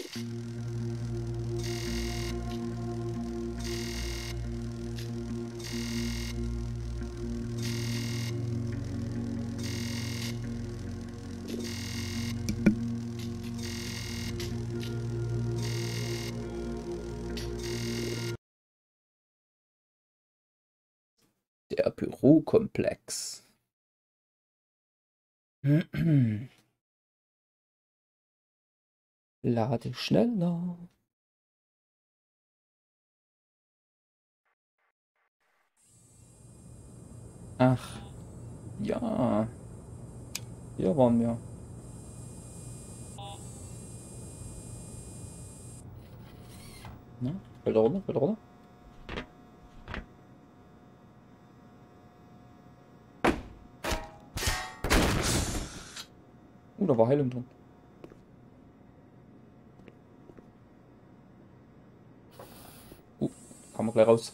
Der Bürokomplex. Lade schneller. Ach, ja. Hier waren wir. Na, fällt er runter, fällt er runter. Da war Heilung drin. Kann man gleich raus.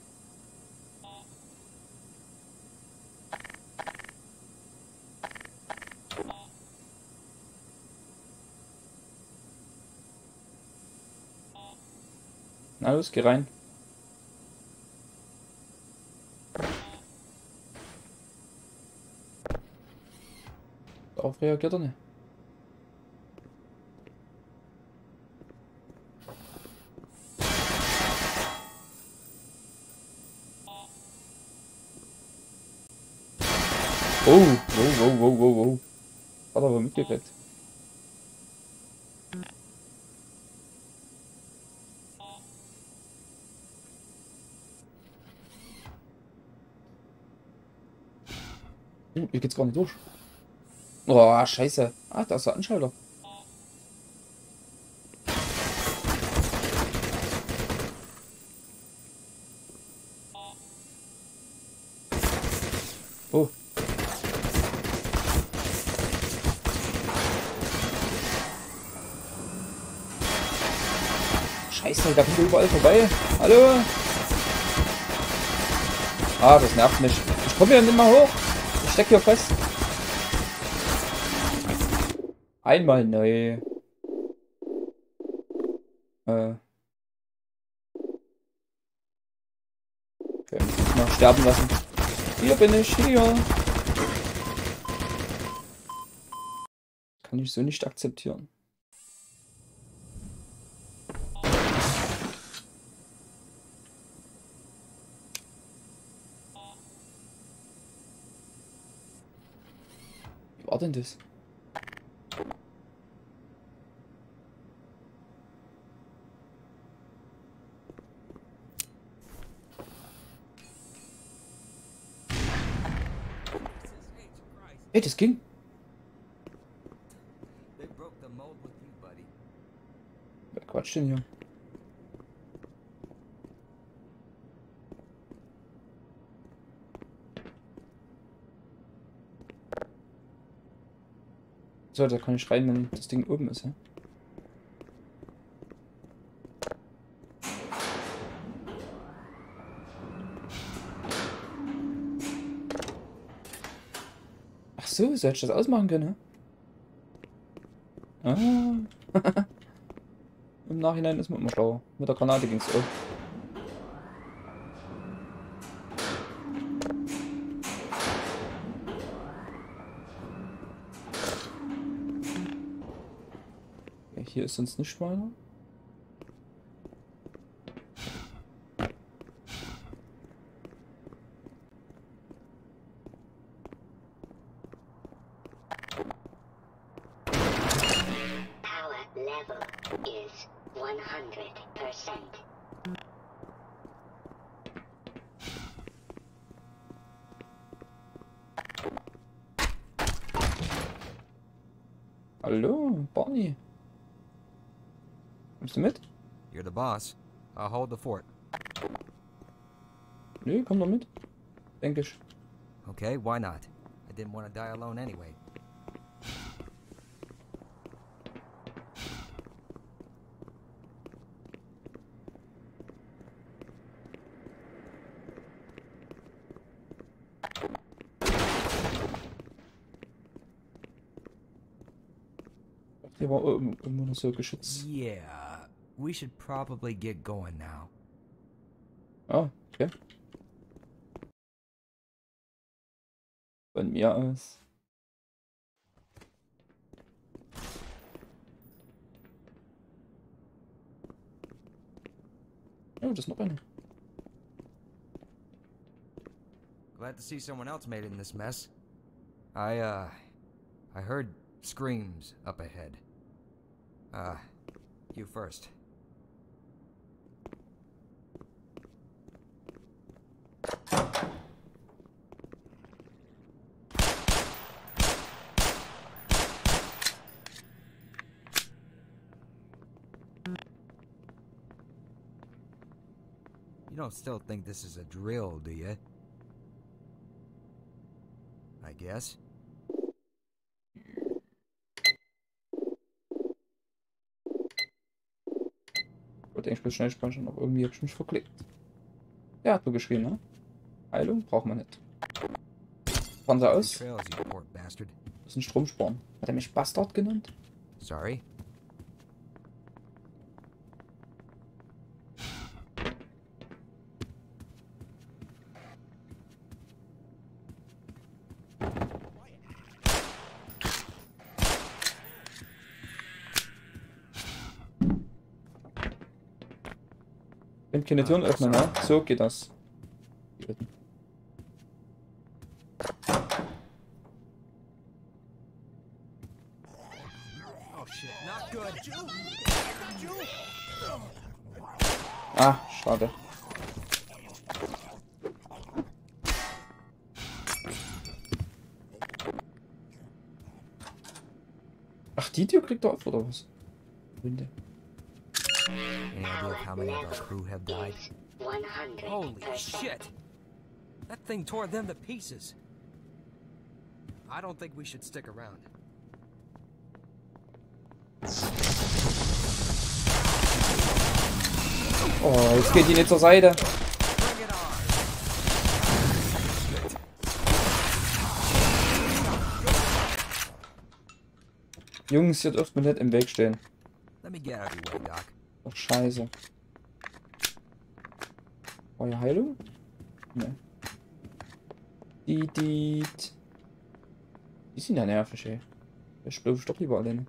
Na los, geh rein. Darauf reagiert er nicht. Oh, wow. Hat er aber mitgekriegt. Hier geht's gar nicht durch. Oh, scheiße. Ah, da ist der Anschalter. Oh. Scheiße, da kommt er überall vorbei. Hallo? Ah, das nervt mich. Ich komme hier nicht mehr hoch. Ich stecke hier fest. Einmal neu. Okay, muss mal sterben lassen. Hier bin ich, hier. Kann ich so nicht akzeptieren. Wie war denn das? Ey, das ging. Wer quatscht denn hier? So, da kann ich rein, wenn das Ding oben ist, ja? Ach so, so hätte ich das ausmachen können, ja? Ah. Im Nachhinein ist man immer schlauer. Mit der Granate ging es auch. Okay, hier ist sonst nicht weiter. Is 100%. Hallo, Barney. Kommst du mit? You're the boss. I'll hold the fort. Nö, komm doch mit. Denke ich. Okay, why not? I didn't want to die alone anyway. Hier war immer noch so Geschütz. Yeah, we should probably get going now. Ah, okay. Von mir aus. Oh, das ist noch eine. Glad to see someone else made it in this mess. I heard screams up ahead. You first. You don't still think this is a drill, do you? I guess. Ich wollte eigentlich bloß schnell speichern, aber irgendwie habe ich mich verklickt. Der hat nur geschrien, ne? Heilung braucht man nicht. Fahren Sie aus. Trails, you poor bastard. Das ist ein Stromsporn. Hat er mich Bastard genannt? Sorry. Wenn keine Türen öffnen, ne? So geht das. Oh shit, not good. Ah, schade. Ach, die Tür kriegt er auf, oder was? Winde. Any idea of how many of our crew have died? 100%. Holy shit! That thing tore them to pieces. I don't think we should stick around. Oh, jetzt geht die nicht zur Seite. Bring it on! Jungs, ihr dürft mir nicht im Weg stehen. Let me get out of your way, Doc. Ach, scheiße. Eure Heilung? Ne. Die sind ja nervig, ey. Ich glaube, ich doch lieber alleine.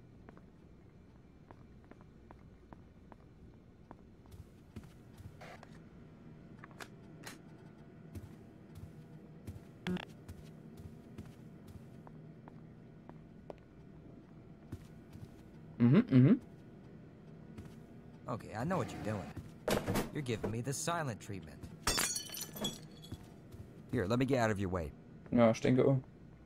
Mhm. Okay, I know what you're doing. You're giving me the silent treatment. Here, let me get out of your way. Ja, ich denke auch.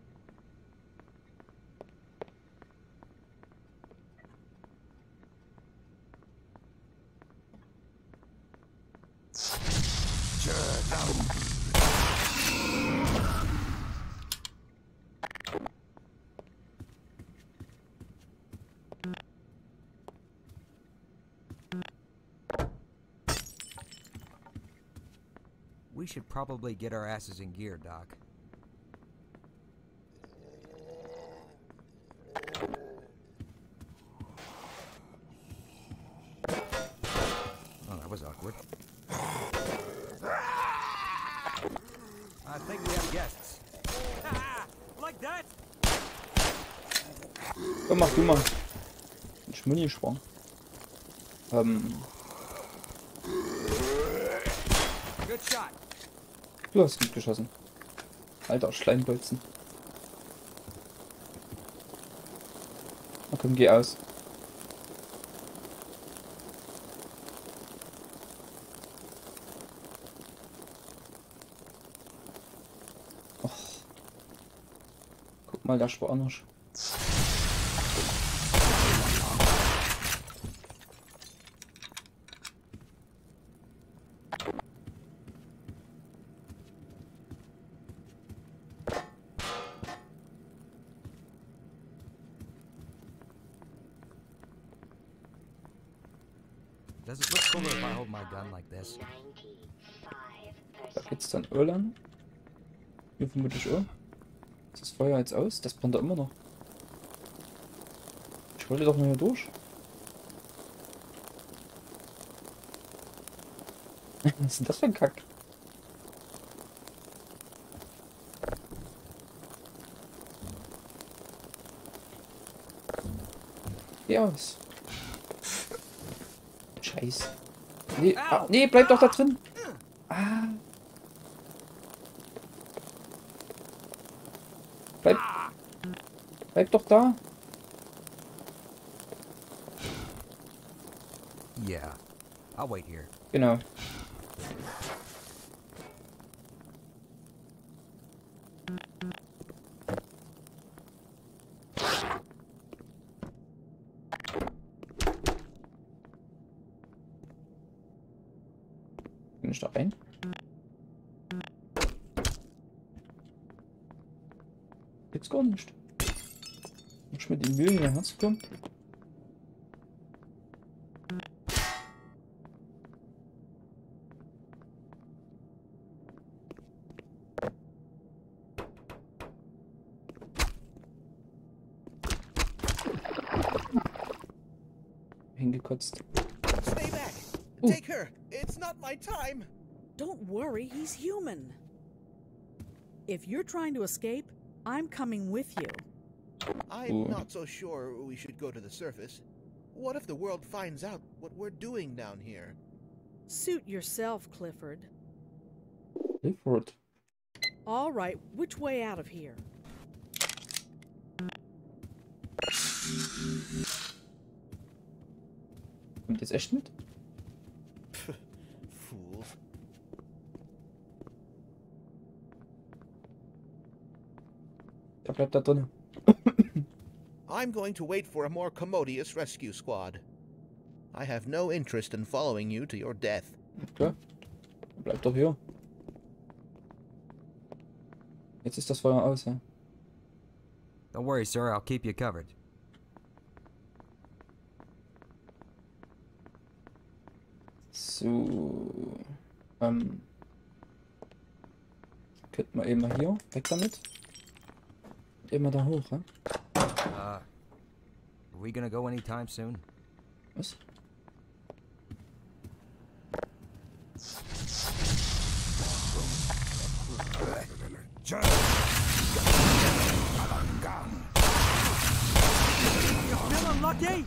We should probably get our asses in gear, Doc. Oh, that was awkward. I think we have guests. Like that? Komm, mach du mal. Ein Schmunni-Sprung. Good shot. Du hast gut geschossen. Alter, Schleimbolzen. Na komm, geh aus. Och. Guck mal, der Spanisch. Does it look cooler if I hold my gun like this? 95%. Da geht's dann Öl an. Hier vermutlich auch. Ist das Feuer jetzt aus? Das brennt da immer noch. Ich Ich wollte doch nur hier durch. Was ist denn das für ein Kack? Ja, was? Scheiße. Nee, nee, bleib doch da drin. Ah. Bleib doch da. Yeah, I'll wait here. Genau. Bin ich da rein? Jetzt gar nicht. Muss ich mit den Mühlen hierher zu kommen? Hingekotzt. Stay back! Ooh. Take her! It's not my time! Don't worry, he's human. If you're trying to escape, I'm coming with you. I'm Ooh. not so sure we should go to the surface. What if the world finds out what we're doing down here? Suit yourself, Clifford. Clifford. All right, which way out of here? Kommt jetzt echt mit? Fools. Der bleibt da drin. I'm going to wait for a more commodious rescue squad. I have no interest in following you to your death. Okay. Bleibt doch hier. Jetzt ist das Feuer aus, ja. Don't worry, sir, I'll keep you covered. So. Könnten wir eben mal hier. Weg damit. Immer da hoch, ja? Are we gonna go anytime soon? Was? Feeling lucky?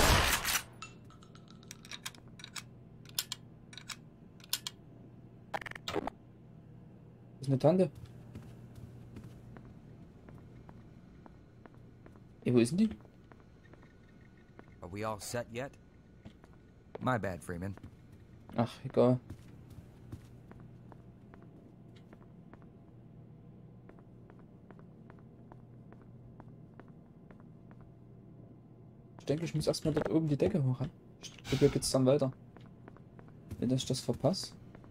Das ist eine Tante. Ey, wo ist denn die? Are we all set yet? My bad, Freeman. Ach, egal. Ich denke, ich muss erstmal dort oben die Decke hoch. Ich glaube, hier geht's dann weiter. Wenn ich das verpasse.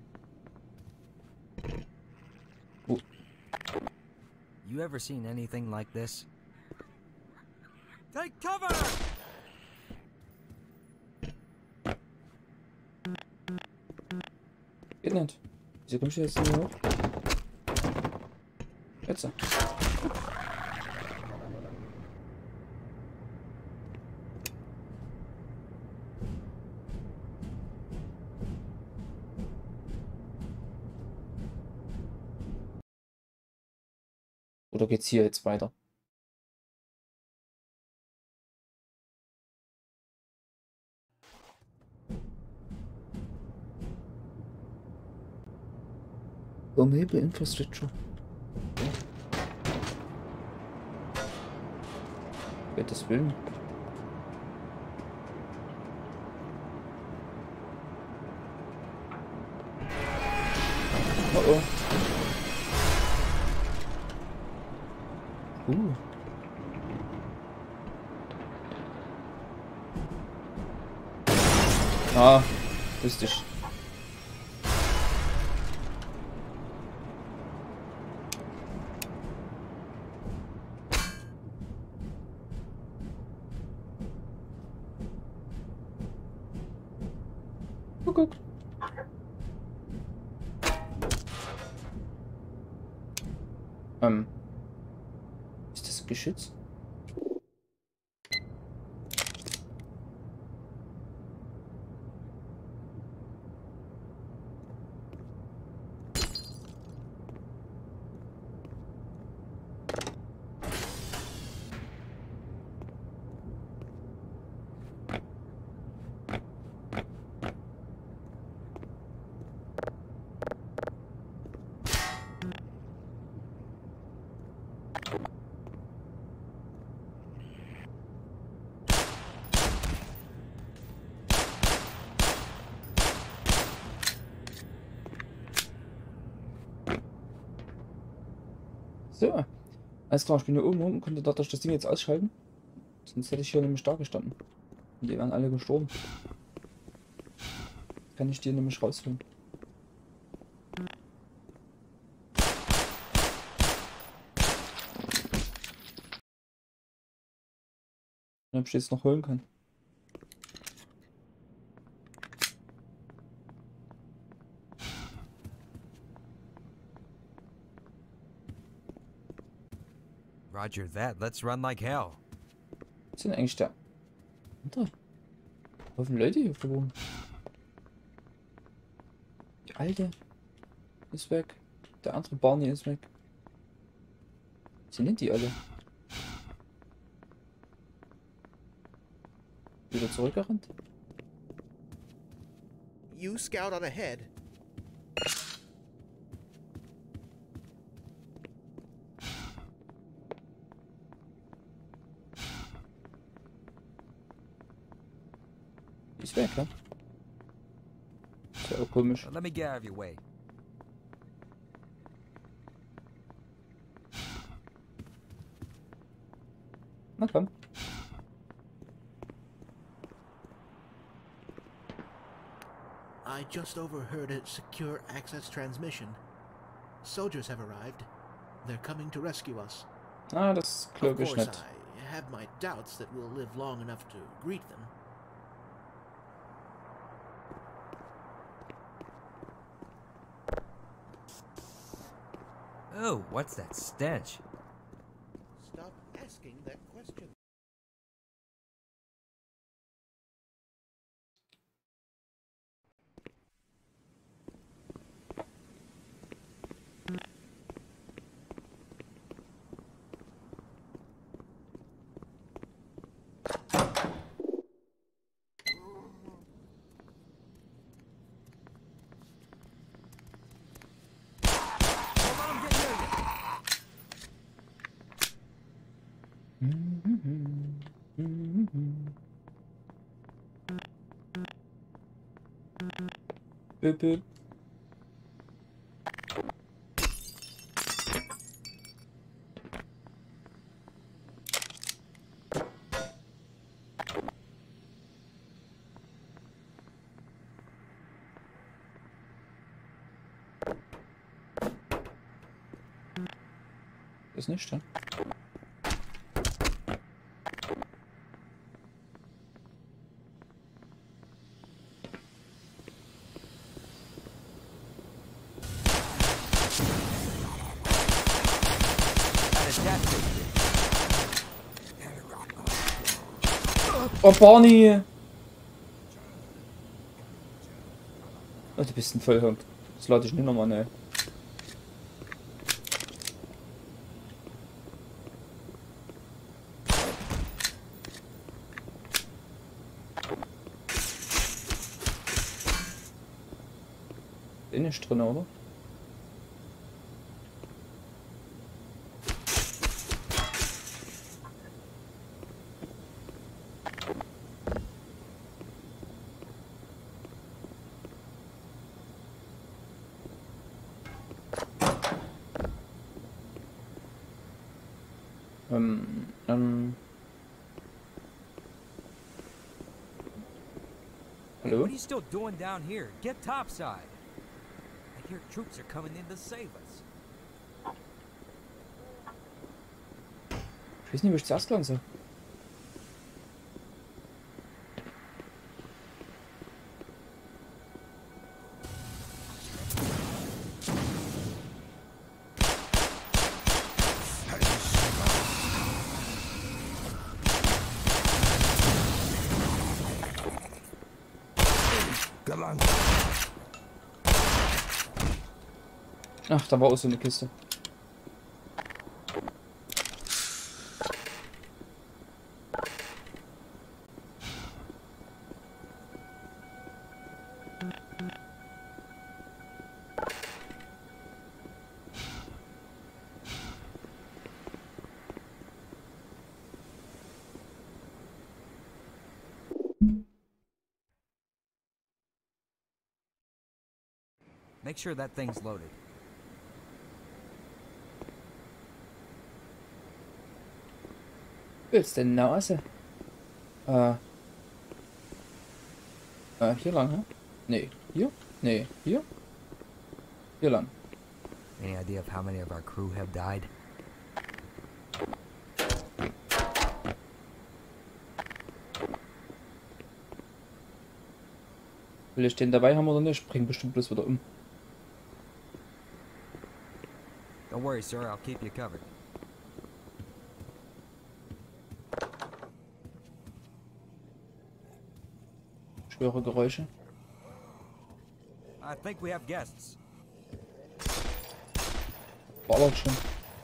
Oh, You ever seen anything like this? Take cover! geht nicht. Wieso komm ich jetzt nicht hoch? Jetzt. Oder geht's hier jetzt weiter? Enable Infrastructure. Gottes Willen. Oh oh. Ah, wüsste ich. Guck. Ist das Geschütz? So. Alles klar, ich bin hier oben rum und konnte dadurch das Ding jetzt ausschalten. Sonst hätte ich hier nämlich da gestanden. Und die wären alle gestorben. Kann ich die nämlich rausholen. Und ob ich jetzt noch holen kann. Roger that. Let's run like hell. Was sind eigentlich da? Da. Haufen Leute hier verloren. Die alte ist weg. Der andere Barney ist weg. Sind denn die alle? Wieder zurückgerannt? You scout on ahead. Die ist weg, ja? Ist ja auch komisch. Let me get out of your way. Na komm. I just overheard a secure access transmission. Soldiers have arrived. They're coming to rescue us. Ah, das Of glaube ich course, nicht. I have my doubts that we'll live long enough to greet them. Oh, what's that stench? Stop asking that question. Bip, bip. Ist nicht, ja? Oh, Barney! Oh, du bist ein Vollhund. Das lade ich nicht nochmal, ne. Bin nicht drin, oder? Hey, Hello? what are you still doing down here? Get topside. I hear troops are coming in to save us. Ich weiß nicht, wo ich zuerst lang soll. Ach, da war auch so eine Kiste. Make sure that thing's loaded. Willst denn Nase? Hier lang, hä? Nee, hier? Nee, hier? Hier lang. Any idea of how many of our crew have died? Will ich den dabei haben oder nicht? Bringt bestimmt bloß wieder um. Don't worry, sir. I'll keep you covered. Ich höre Geräusche. I think we have guests. Ballert schon.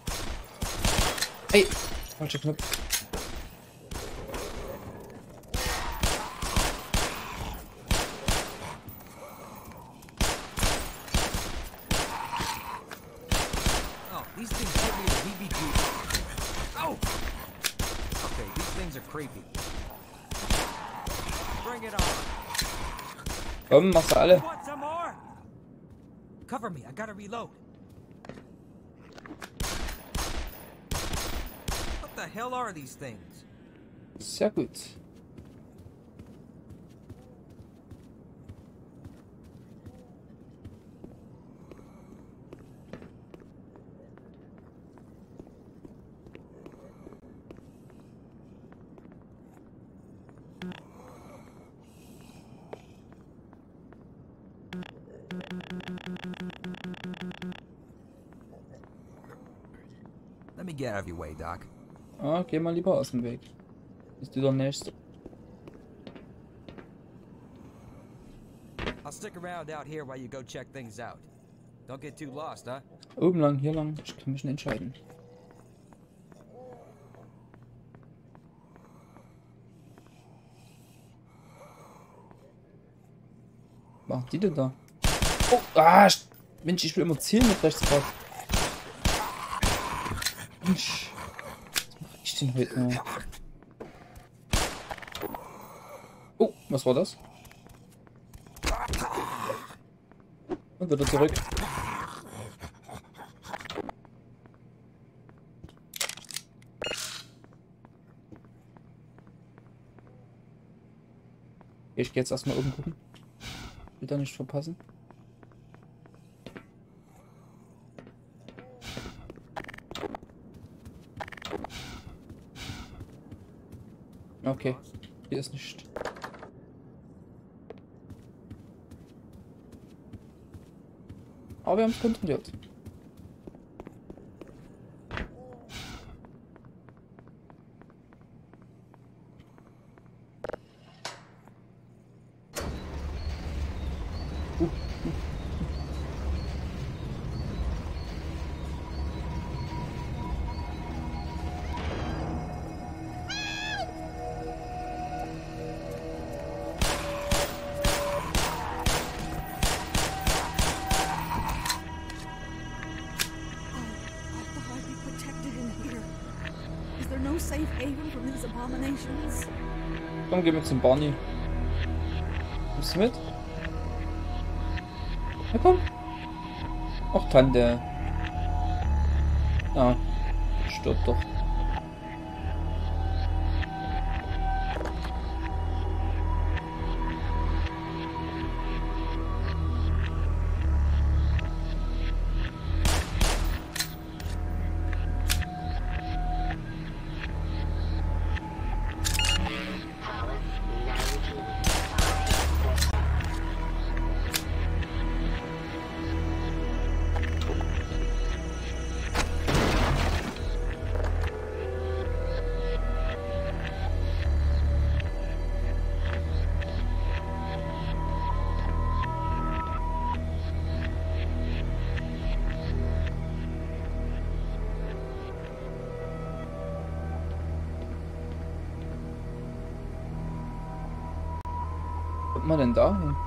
Ey! Falscher Knopf. Oh, these things give me the heebie-jeebies. Oh! Okay, these things are creepy. Bring it on. Komm, machst du alle. Want some more? Cover me. I gotta reload. What the hell are these things? Sehr gut. Let me get out of your way, Doc. Ah, geh mal lieber aus dem Weg. Bist du der Nächste? I'll stick around out here while you go check things out. Don't get too lost, huh? Oben lang, hier lang. Ich kann mich nicht entscheiden. Was macht die denn da? Oh, Mensch, ich will immer zielen mit Rechtsgrad. Mensch, was mache ich denn heute noch? Oh, was war das? Und wieder zurück. Ich gehe jetzt erstmal oben gucken. Will da nicht verpassen. Okay, hier ist nicht. Aber wir haben es kontrolliert. No safe haven from these abominations. Komm, gehen wir zum Barney. Kommst du mit? Na komm. Ach, Tante. Ah, stört doch. Kommt man denn da hin?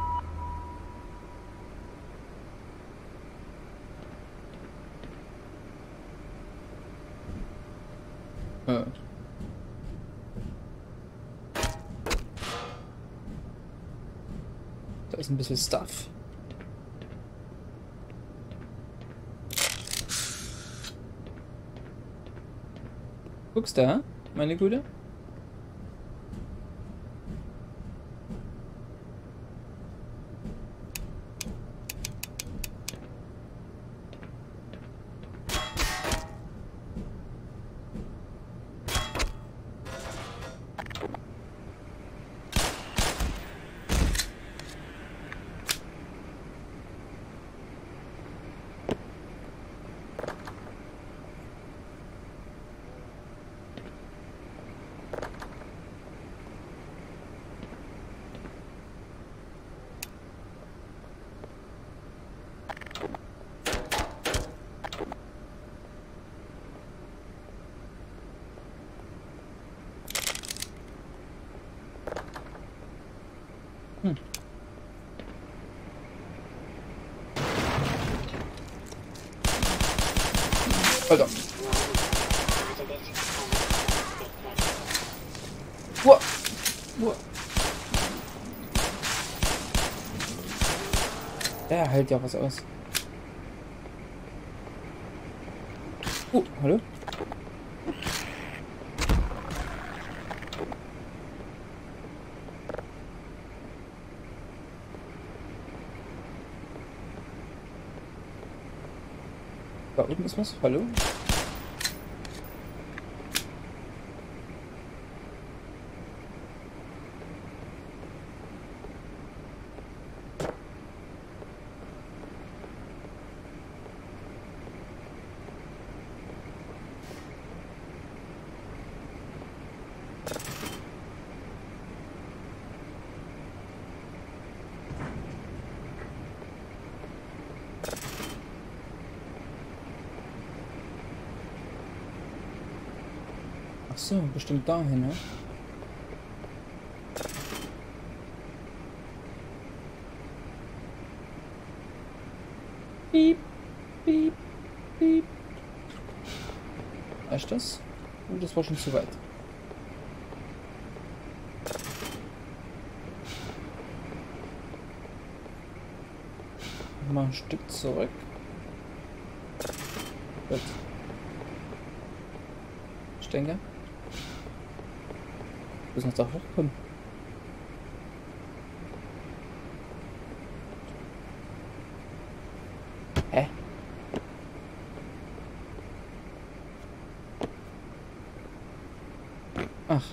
Da ist ein bisschen Stuff. Guckst du, hä? meine Güte. Alter. Wow. Wow. Der hält ja was aus. Hallo? Da oben ist was. Hallo? Ach so, bestimmt dahin, ne? Piep, piep, piep. Reicht das? Oh, das war schon zu weit. Mal ein Stück zurück. Gut. Ich denke. Wir müssen da hochkommen. Hä? Ach.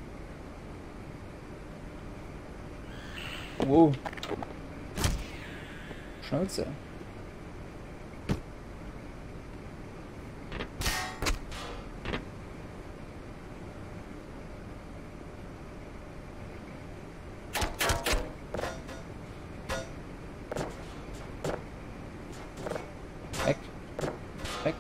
Wow. Schnauze. Weg. Weg.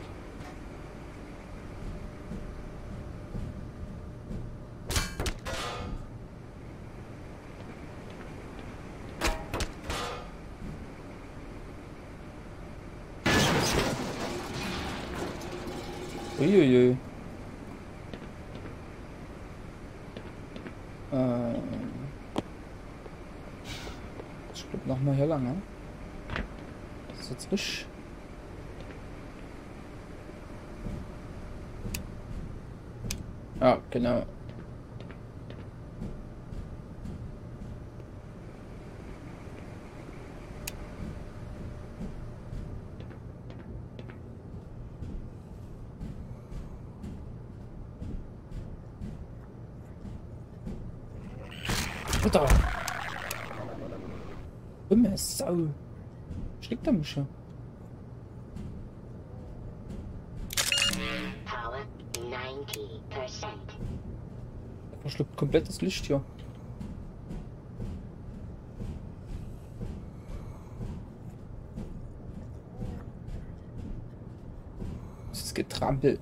Uiuiui. Ich glaube noch mal hier lang, ne? Das ist jetzt frisch. Ja, genau. Alter! Dumme Sau! Schlägt er mich schon? Power 90%. Er verschluckt komplett das Licht hier. Das ist getrampelt.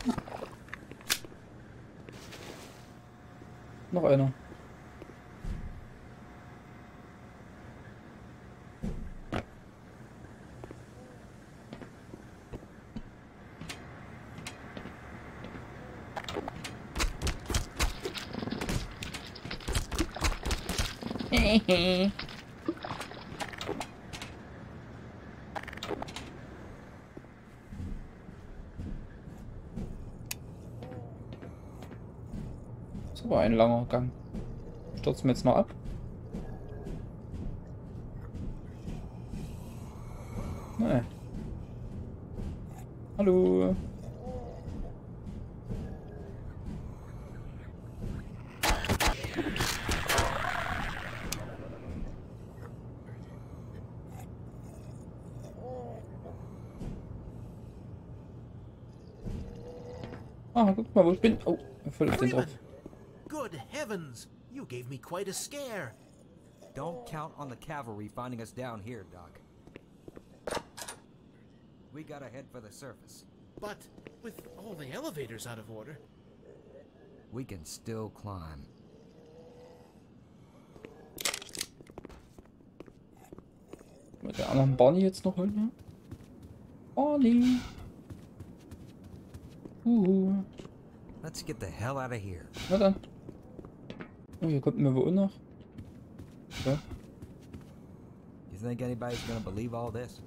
Noch einer. Das war ein langer Gang. Stürzen wir jetzt noch ab? Nein. Hallo. Ah, guck mal, wo ich bin. Oh, voll auf den drauf. Freeman! Good heavens! You gave me quite a scare. Don't count on the cavalry finding us down here, Doc. We gotta head for the surface. But with all the elevators out of order, We can still climb. Mit der anderen Barney jetzt noch holen, ja? Barney. Let's get the hell out of here. Na dann. Oh, hier kommt mir wohl noch. So. You think anybody's gonna believe all this?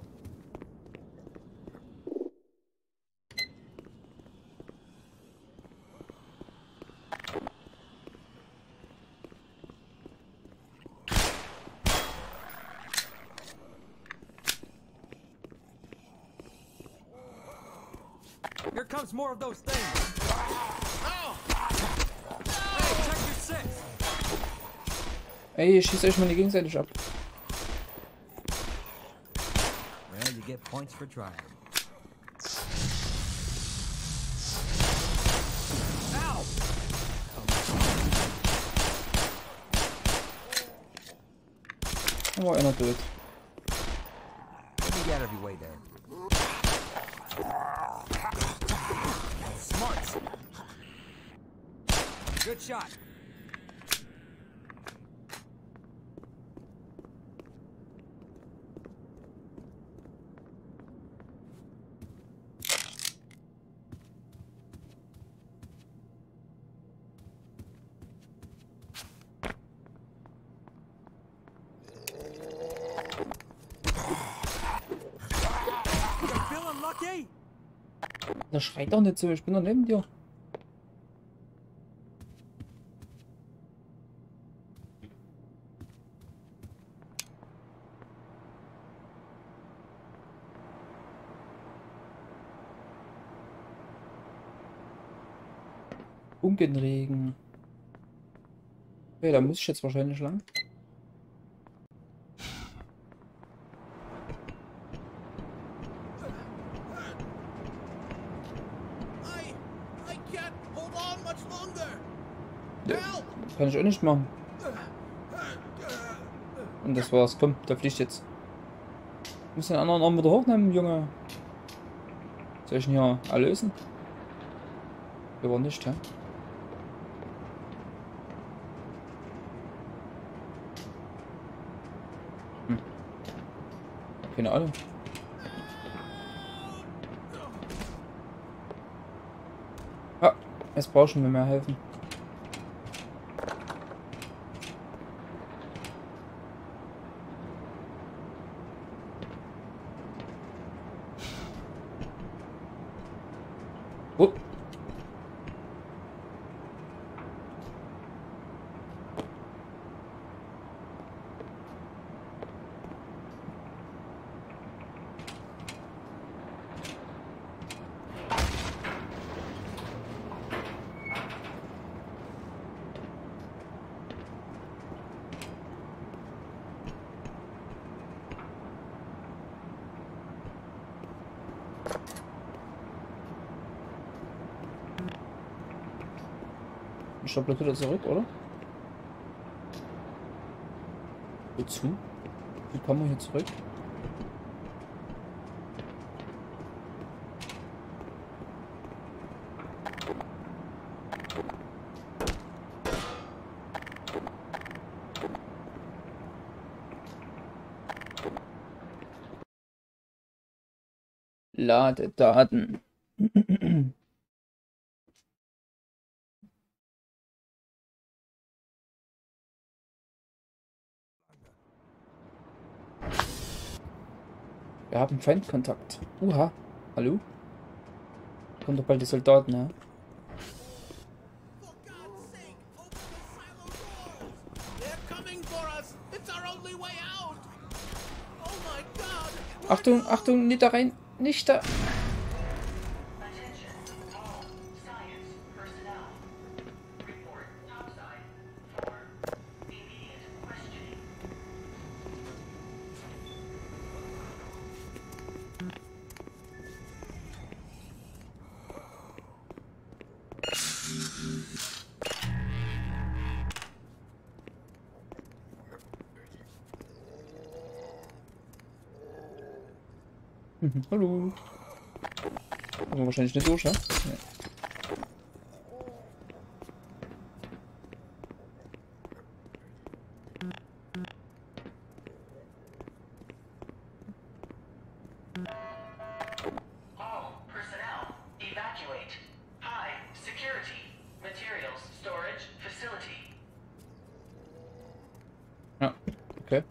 Here comes more of those things. Hey, check your six. Ey, schießt euch mal nicht gegenseitig ab. Well, you get points for trying. Ow! Da war einer tot. Let me get every way there. Smart. Good shot. You feeling lucky? Da schreit doch nicht so, ich bin doch neben dir. Funkenregen. Okay, da muss ich jetzt wahrscheinlich lang. I can't hold on much longer. Ja, Help! kann ich auch nicht machen. Und das war's. Komm, da fliegt jetzt. Ich muss den anderen Arm wieder hochnehmen, Junge. Soll ich ihn hier erlösen? Aber nicht, ja? Keine Ahnung. Ah, jetzt brauchst du mir mehr helfen. Oh. Ich glaube, wieder zurück, oder? Wozu? Wie kommen wir hier zurück? Ladedaten. Wir haben Feindkontakt. Uha. Hallo? Kommen doch bald die Soldaten, ja? For God's sake, open the silo doors! They're coming for us! It's our only way out! Oh my God! Achtung, Achtung, nicht da rein. Nicht da. Attention, all science personnel. Report topside for immediate questioning. Hallo. Kommen wir wahrscheinlich nicht durch, ja? Nee. All personnel, evacuate. High security. Materials storage facility. Ja, okay.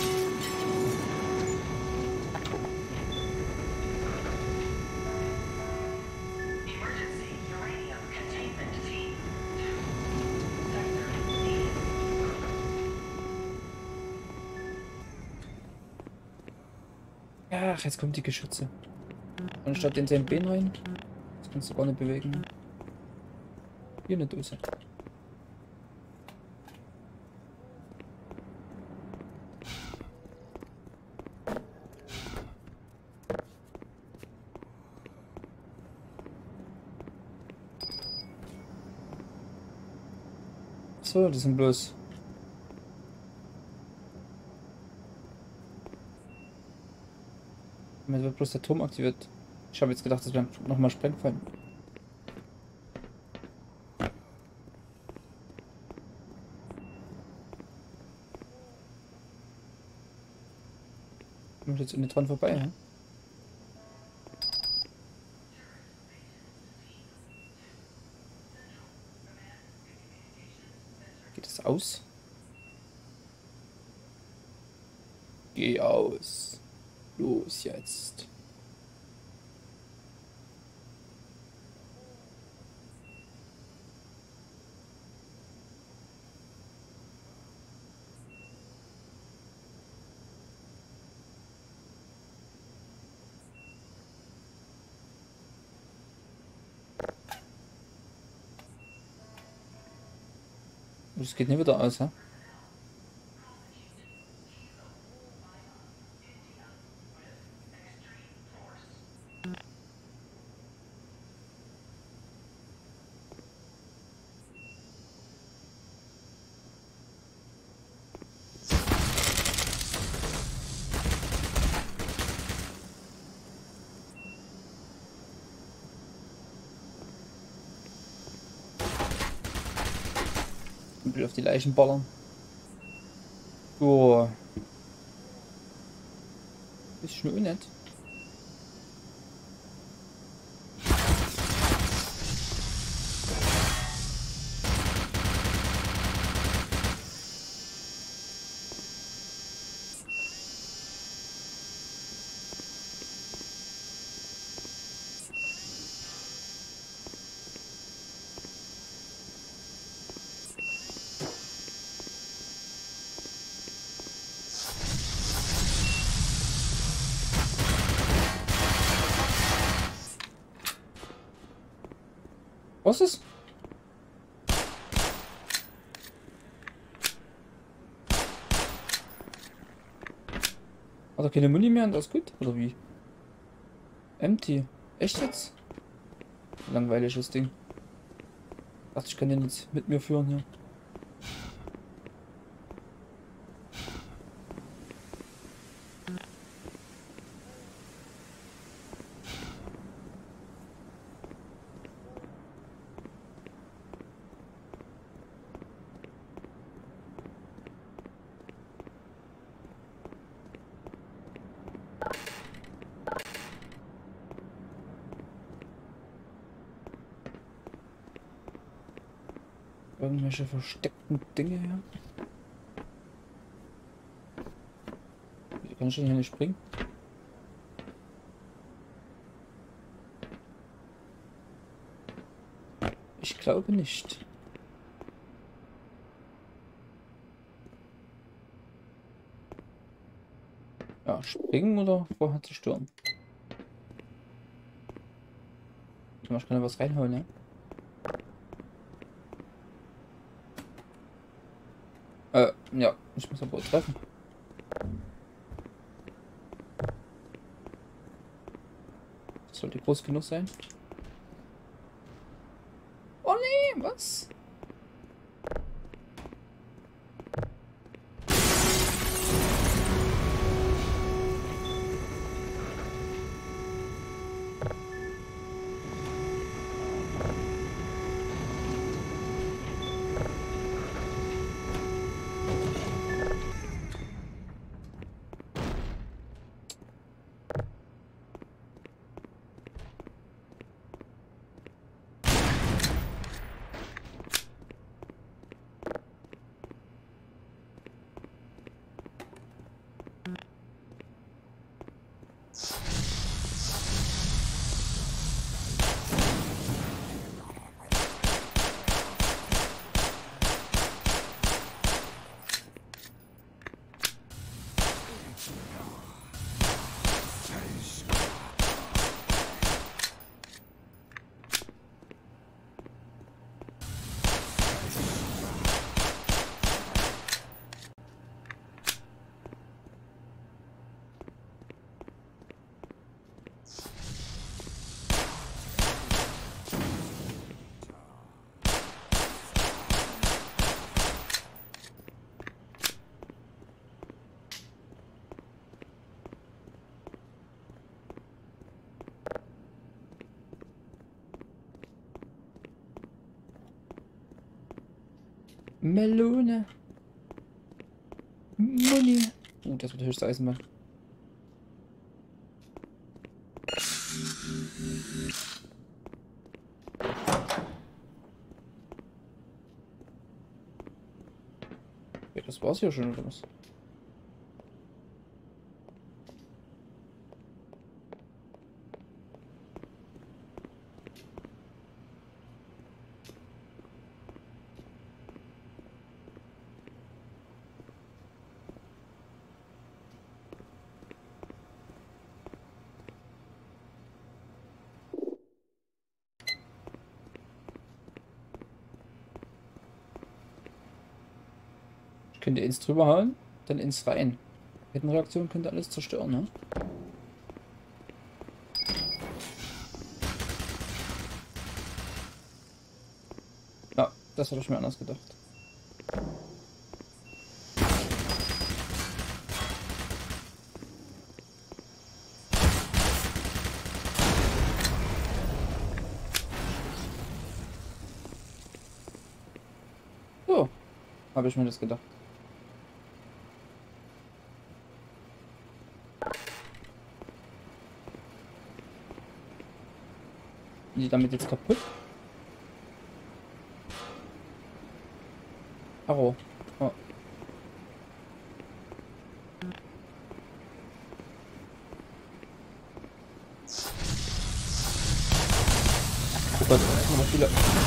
Emergency uranium containment team to Sector D. Ach, jetzt kommt die Geschütze. Anstatt in sein Bein rein. Das kannst du gar nicht bewegen. Hier eine Dose. So, das sind bloß. Damit wird bloß der Turm aktiviert. Ich habe jetzt gedacht, das wären nochmal Sprengfallen. Kommt jetzt nicht dran vorbei, hä? Geht es aus? Geh aus. Los jetzt. Das geht nicht wieder aus, hä? Und will auf die Leichen ballern. Oh. Ist schon unnett. Was ist? Hat er keine Muni mehr und das ist gut? Oder wie? Empty. Echt jetzt? Langweiliges Ding. Dachte, ich kann den jetzt mit mir führen hier. Irgendwelche versteckten Dinge hier. Wie kann ich denn hier nicht springen? Ich glaube nicht. Ja, springen oder vorher zerstören? Ich kann da was reinholen, ne? Ja, ich muss aber treffen. Das sollte groß genug sein. Oh nee, was? Melone. Money. Oh, das wird höchste Eisenbahn. Ja, das war's ja schon, oder was? Ich könnte ins drüber hauen, dann ins rein. Kettenreaktion könnte alles zerstören, ne? Ja, das habe ich mir anders gedacht. So, habe ich mir das gedacht. Die damit jetzt kaputt? Aro. Oh. Oh Gott, da sind noch viele.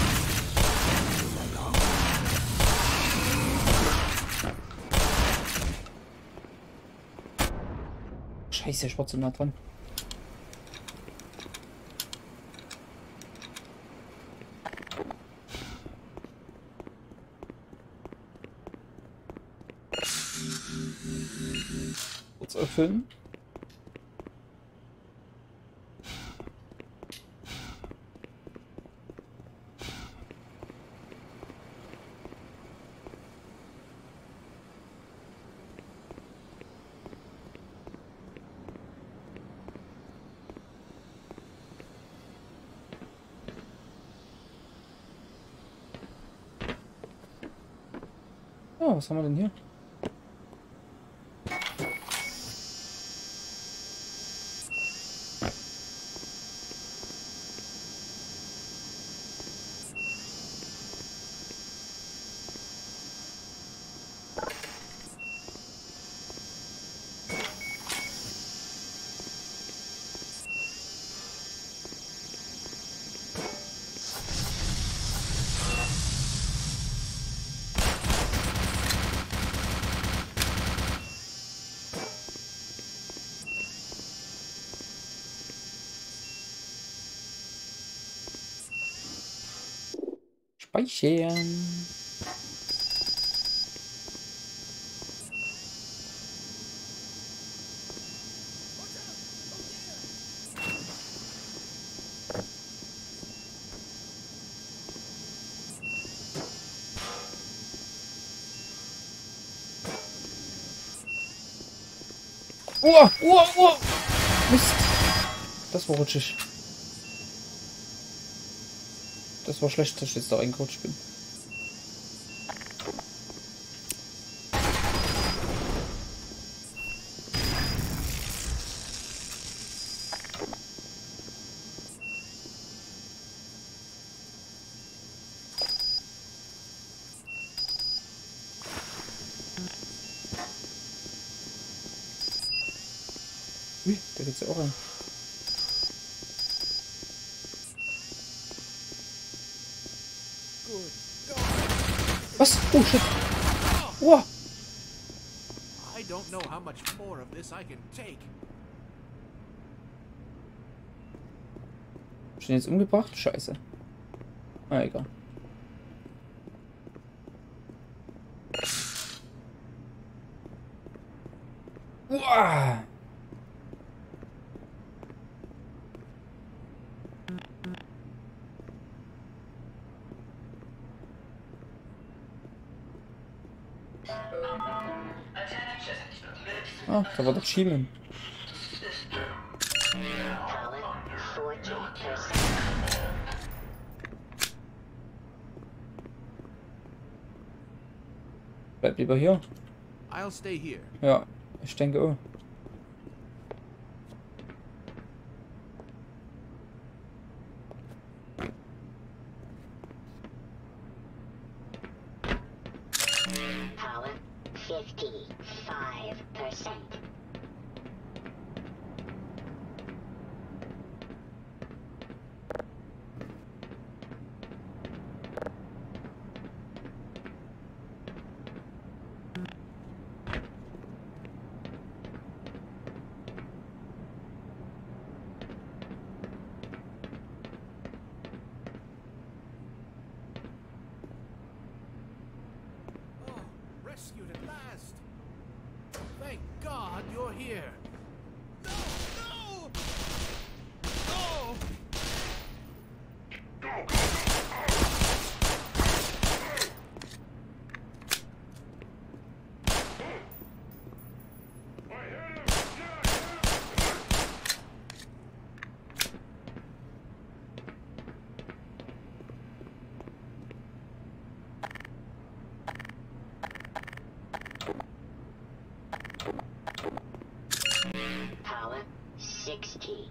Scheiße, ich war zu nah dran. Kurz öffnen. Oh, was haben wir denn hier? Speichern. Mist. Das war rutschig. Das war schlecht, dass ich jetzt da reingerutscht bin. Ui, da geht's ja auch rein. Was? Oh shit. Wow. I don't know how much more of this I can take. Hab ich den jetzt umgebracht? Scheiße. Na egal. Uah. Ah, da war doch Schielen. Power 40%. Bleib lieber hier. I'll stay here. Ja, ich denke auch. Power 55%. Oh, rescued at last. Thank God you're here. No, no! No! Power 65%.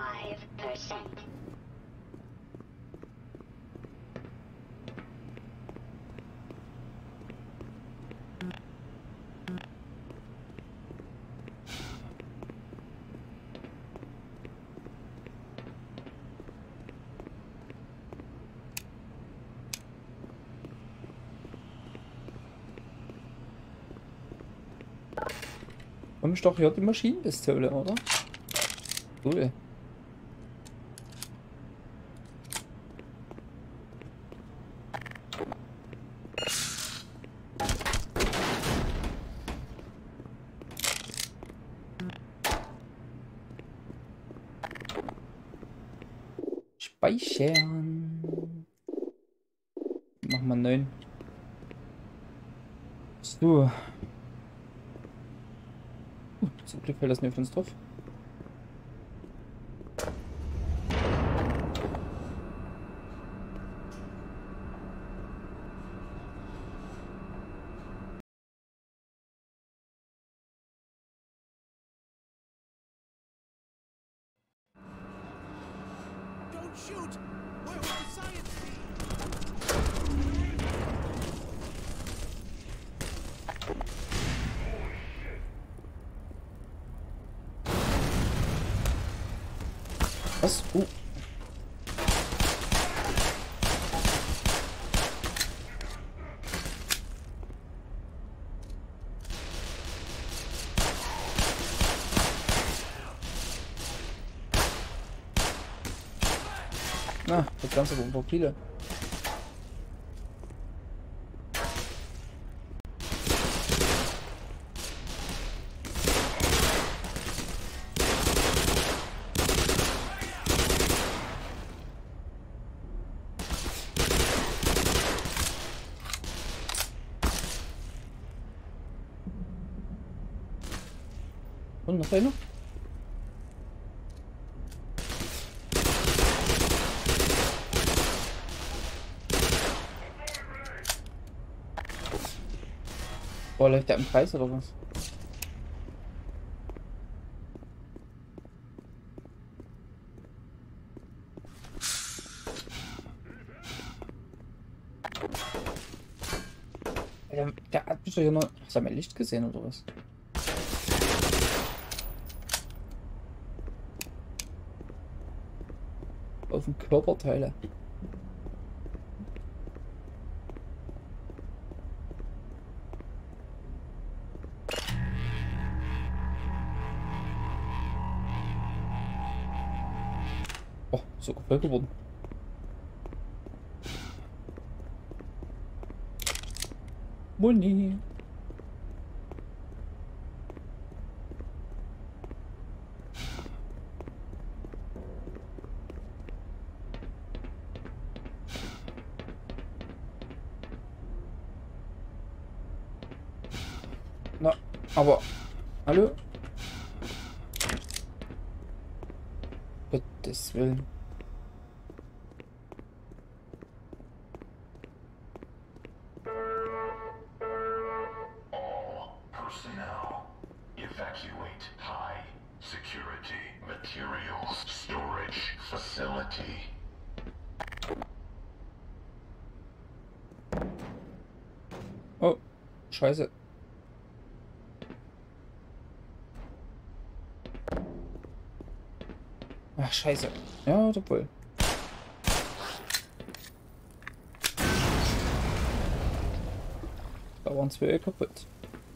Komm ich doch hier die Maschinenpistole, oder? Cool. Speichern. Machen wir 9. So. Zum Glück fällt das nicht auf uns drauf. Don't shoot! Where would the science be? Was? Na, das ganze Profile. Und noch einer? Boah, läuft der im Kreis oder was? Der hat mich doch hier noch. Hast du mein Licht gesehen oder was? Auf den Körperteile. Oh, sogar voll geworden. Muni. Na, aber hallo? Gottes Willen. Personnel, evacuate high security materials storage facility. Oh, Scheiße. Ach, Scheiße. Ja, obwohl. Da waren 2 kaputt.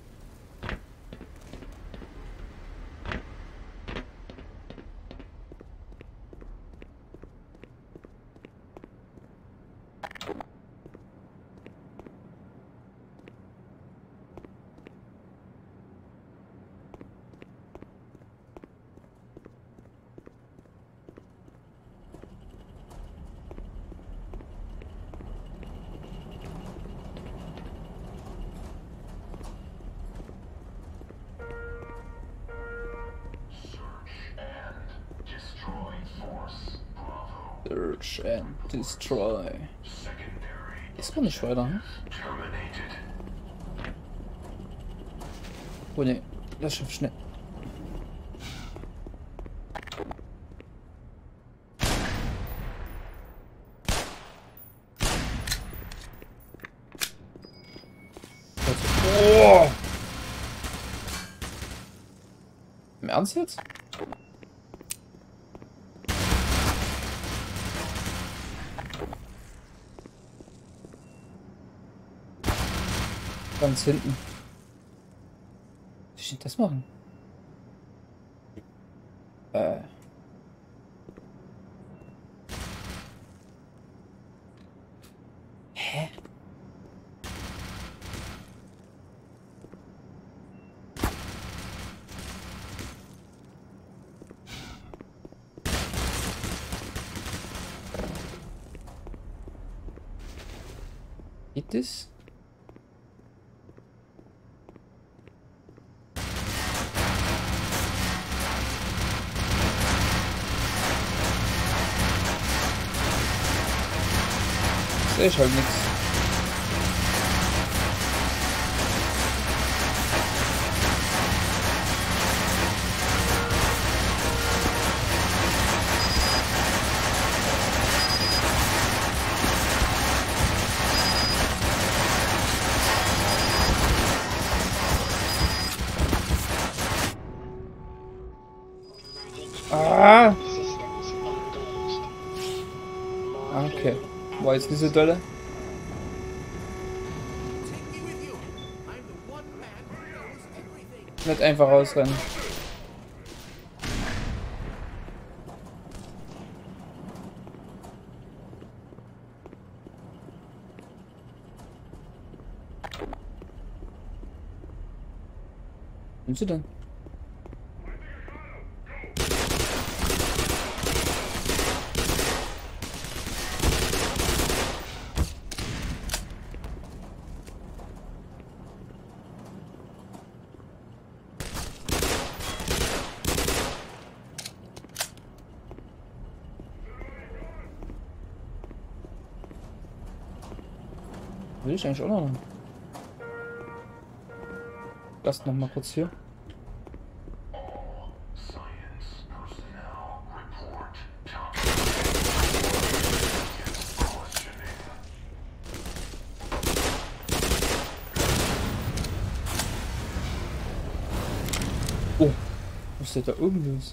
Search and destroy. Ist gar nicht weiter, hm? Oh ne, das schaff schnell. Oh! Im Ernst jetzt? Ganz hinten. Wie soll ich das machen? Hä? Geht das? Sehe ich halt nichts. Ah! Systems engaged. Okay. War jetzt nicht so dolle. Take me with you. I'm the one man who knows everything. Nicht einfach rausrennen. Wo sind sie denn? Will ich eigentlich auch noch? Lass noch mal kurz hier. All science personnel report time. Questioning. Oh, was ist denn da oben los?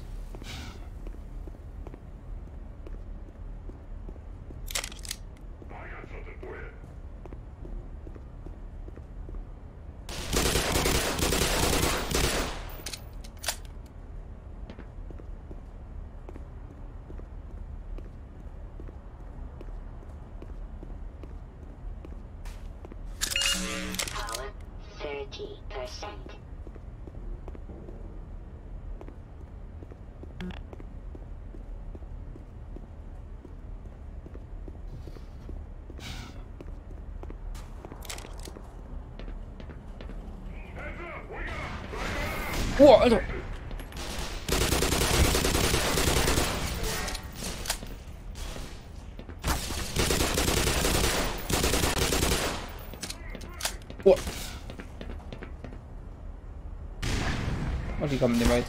Power 30%. Oh, Alter! Oh! Oh, die kommen nicht weit.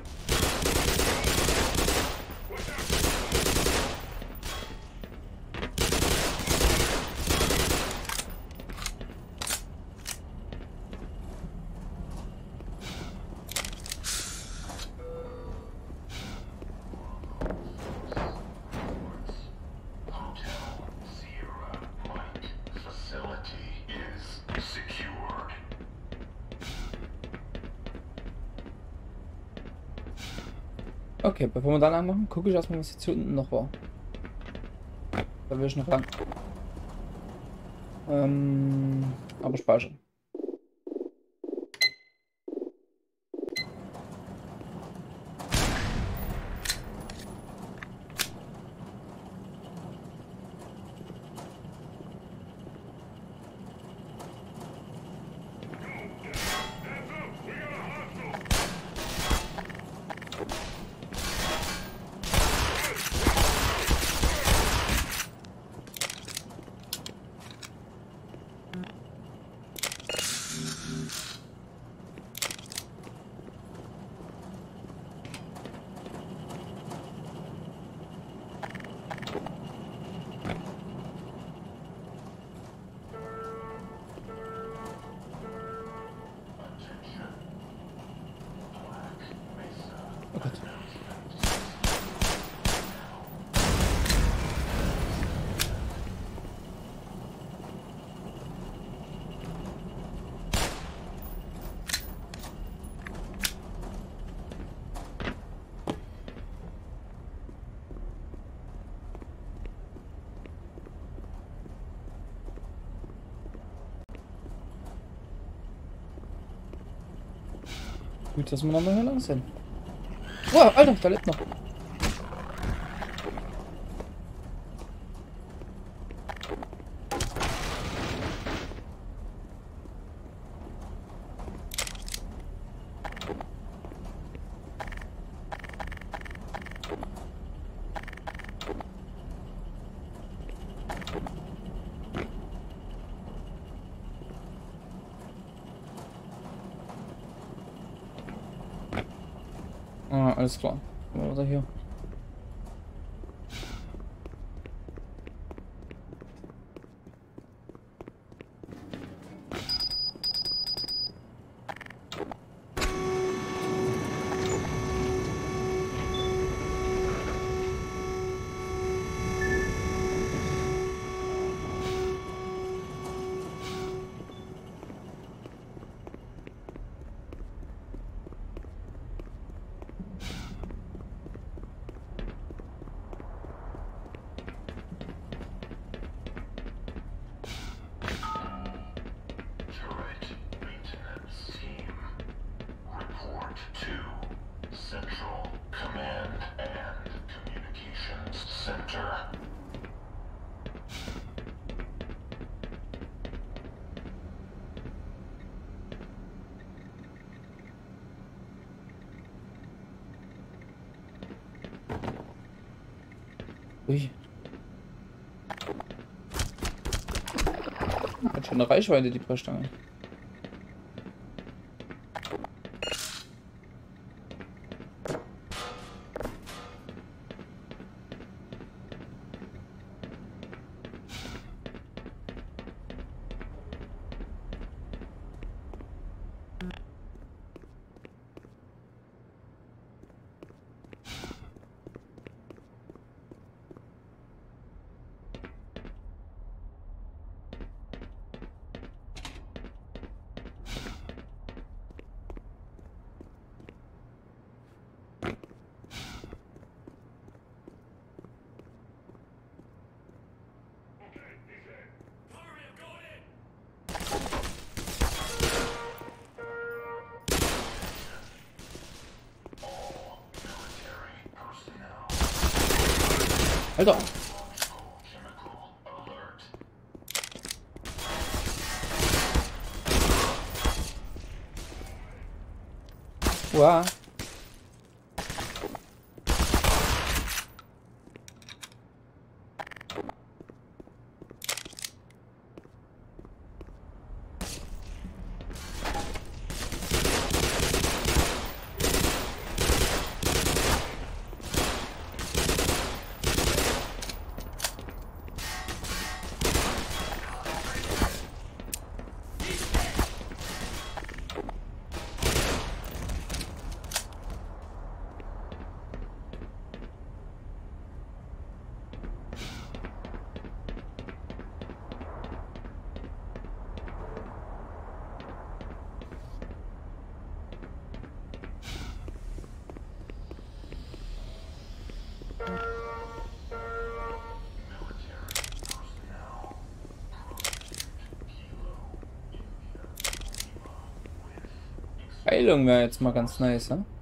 Hotel Sierra Mike facility is secured. Okay, bevor wir dann anmachen, gucke ich erstmal, was jetzt hier unten noch war. Da will ich noch ran. Aber speichern. Oh Gott. Gut, dass wir noch mal hier lang sind. Wow, Alter, da lebt noch. Ah, alles klar. Oder hier. Turret maintenance team. Report to Central Command and Communications Center. Ui. Quatsch. Schon eine Reichweite, die Brechstange. Alter! Wow. Heilung wäre jetzt mal ganz nice, ne?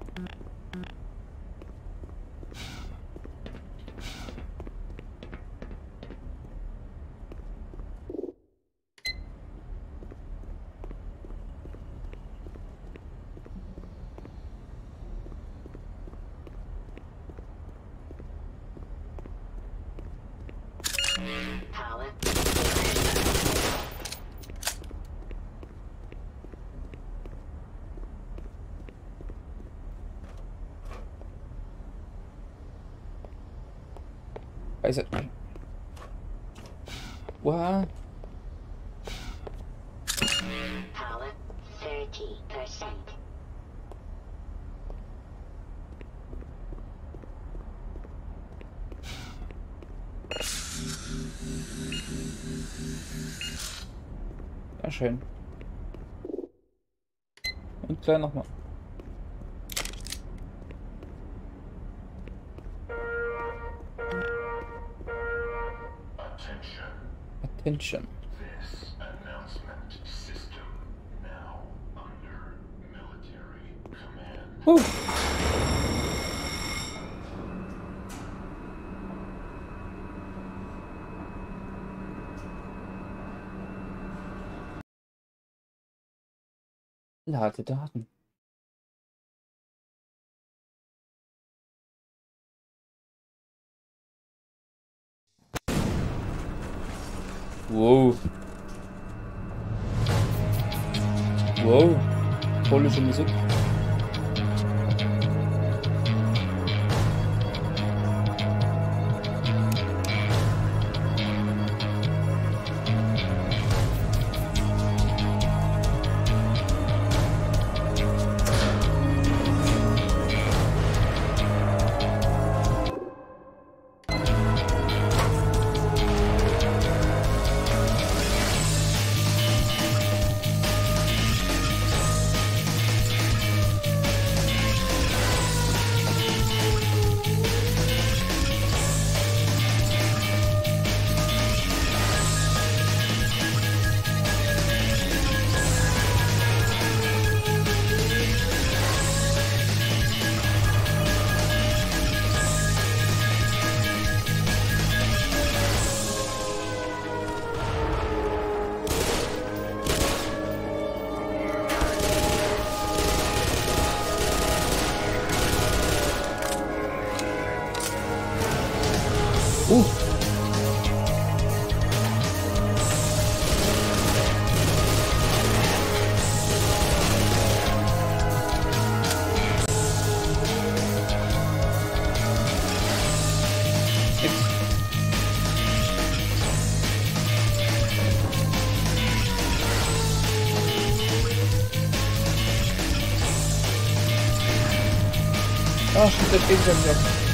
Power. Weiß ich nicht. Wow. Power 30%. Ja, schön. Und gleich nochmal. Attention. This announcement system now under military command. Lade Daten. Wow. Wow. Polnische Musik. Ah, stimmt, der steht schon wieder.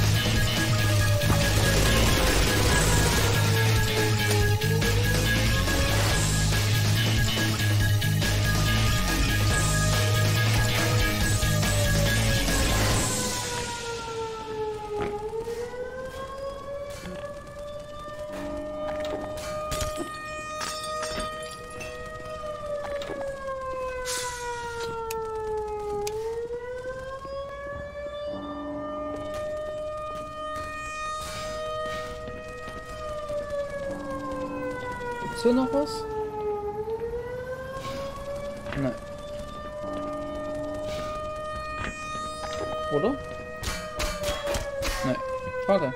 Gibt's hier noch was? Nein. Oder? Nein. Schade.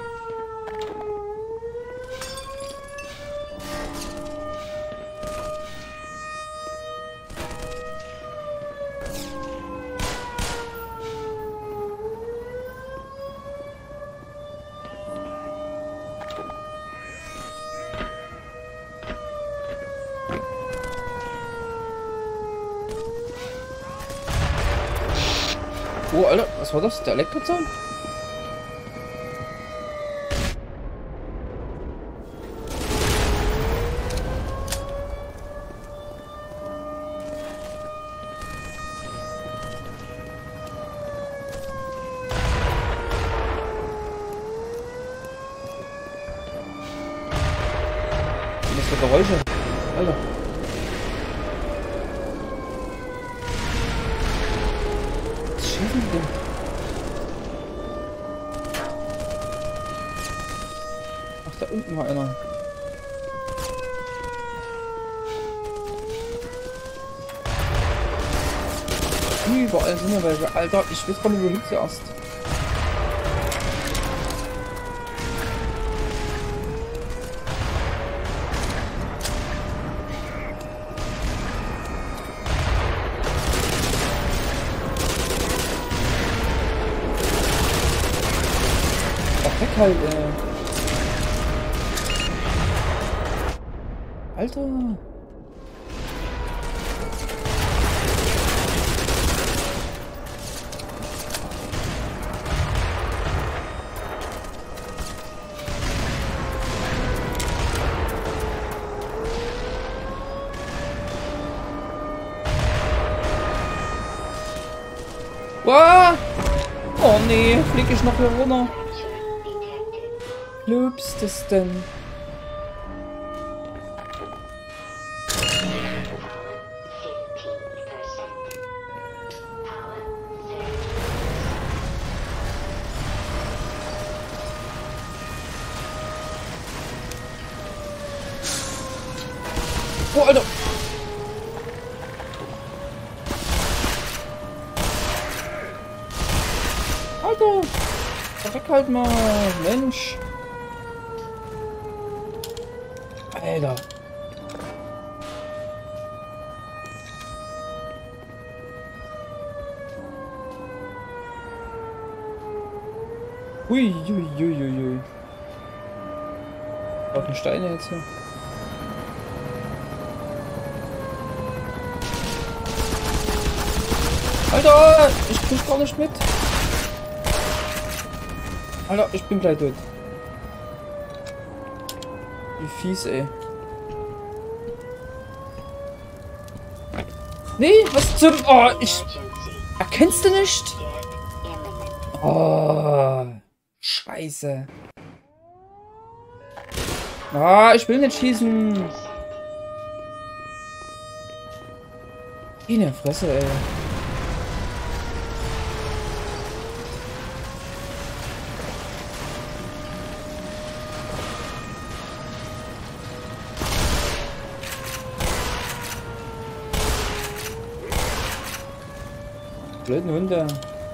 Oh, Alter, was war das? Der Elektrozaun? Was für Geräusche? Alter. Was schießen die denn? Ach, da unten war einer. Überall sind wir welche. Alter, ich weiß gar nicht, wohin zuerst. Ach, weg halt, Alter. Wow! Oh nee, flieg ich noch hier runter. Lübst es denn? Oh, Alter! Alter! Verreck halt mal! Mensch! Alter! Hui, hui, hui, hui, hui. Auf den Steine jetzt hier. Alter, ich krieg gar nicht mit. Alter, ich bin gleich tot. Wie fies, ey. Nee, was zum... Oh, ich... Erkennst du nicht? Oh, scheiße. Ah, ich will nicht schießen. In der Fresse, ey. Blöden Hunde.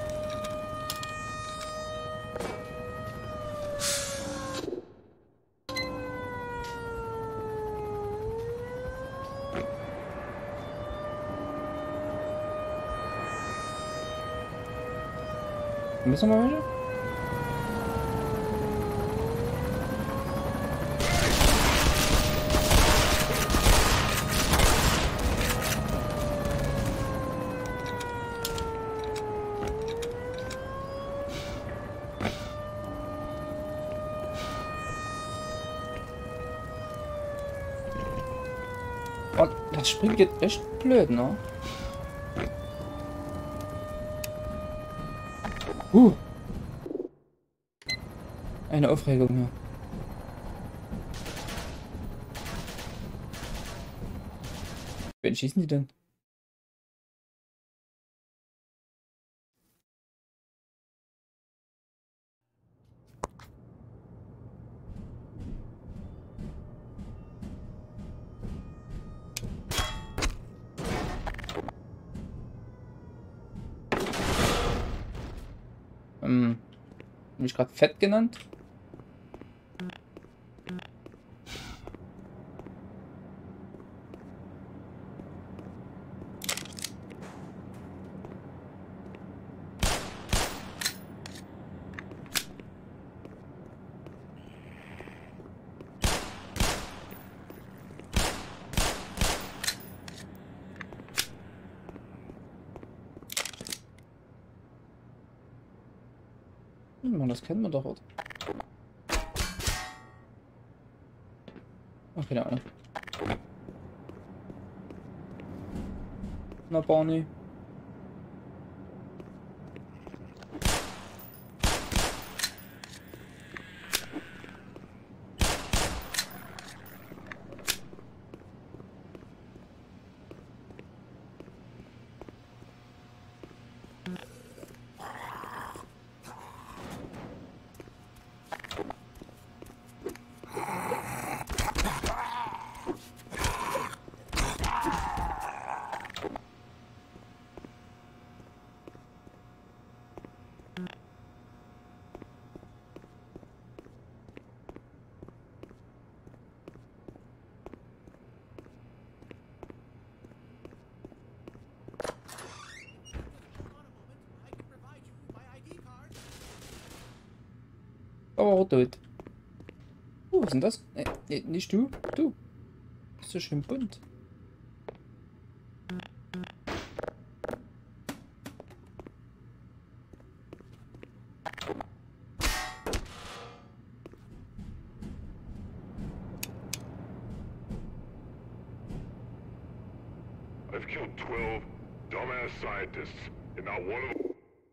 Müssen wir mal? Das Springen geht echt blöd, ne? Eine Aufregung hier. Wen schießen die denn? Mich gerade fett genannt? Man, das kennt man doch, oder? Ach, keine Ahnung. Na, Barney. Oh, tot. Was ist denn das? Nee, nicht du. Du. Ist so schön bunt. I've killed 12 dumbass scientists, and not one of them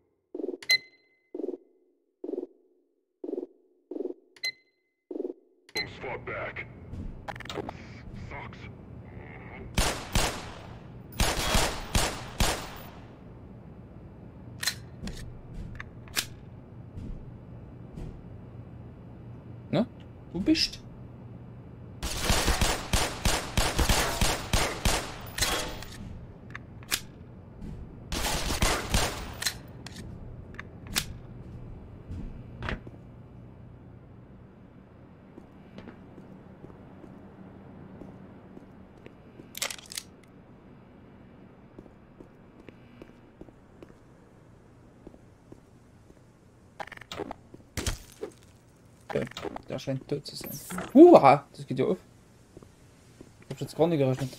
fought back. Sucks. Na? Wo bist? Okay, der scheint tot zu sein. Das geht ja auf. Ich hab jetzt gar nicht gerechnet.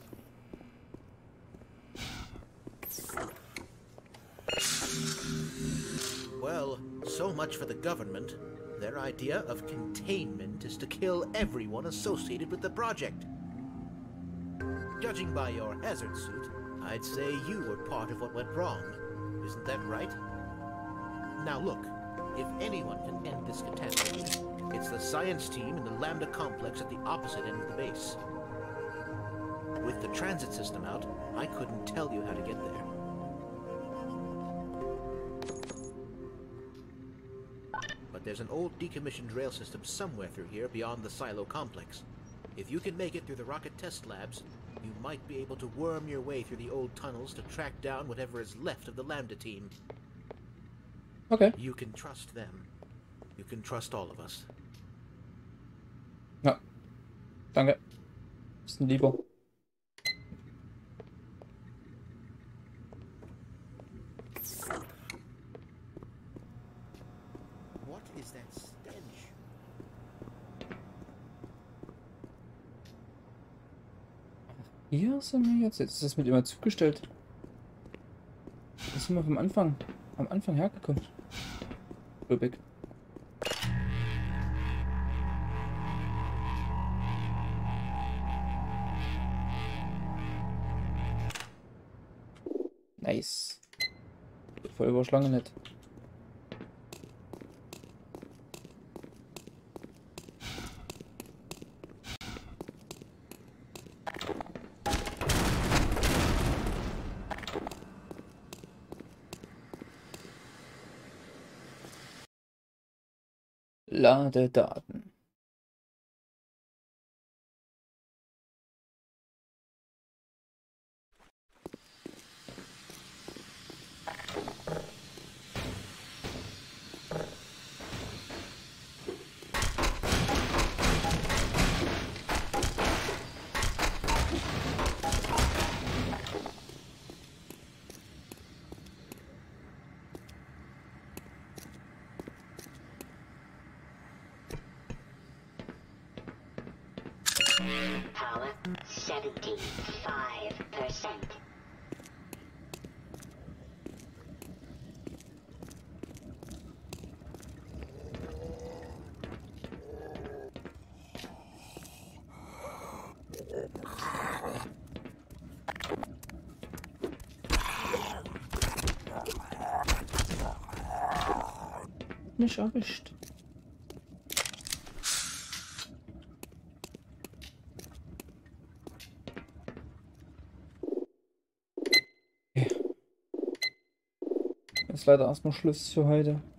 Well, so much for the government. Their idea of containment is to kill everyone associated with the project. Judging by your hazard suit, I'd say you were part of what went wrong. Isn't that right? Now look, if anyone can end this catastrophe, it's the science team in the Lambda complex at the opposite end of the base. With the transit system out, I couldn't tell you how to get there. But there's an old decommissioned rail system somewhere through here beyond the silo complex. If you can make it through the rocket test labs, you might be able to worm your way through the old tunnels to track down whatever is left of the Lambda team. Okay. You can trust them. You can trust all of us. Ja. Danke. Bisschen lieber. What is that stench? Hier sind wir jetzt. Jetzt ist das mit immer zugestellt. Das sind wir am Anfang hergekommen. Rübeck. Nice. Voll überschlangen nicht. Lade Daten. Power 75%. Mich erwischt. Okay. Ist leider erstmal Schluss für heute.